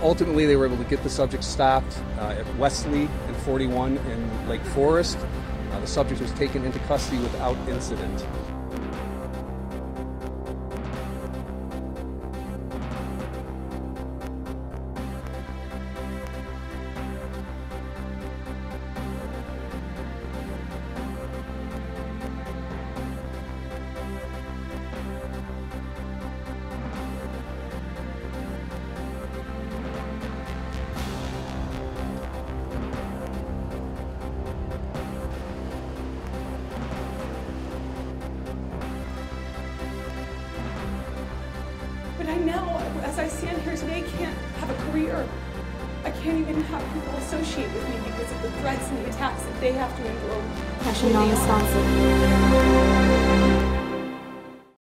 Ultimately, they were able to get the subject stopped at Wesley and 41 in Lake Forest. The subject was taken into custody without incident. But I now, as I stand here today, can't have a career. I can't even have people associate with me because of the threats and the attacks that they have to endure. Passion non-responsive.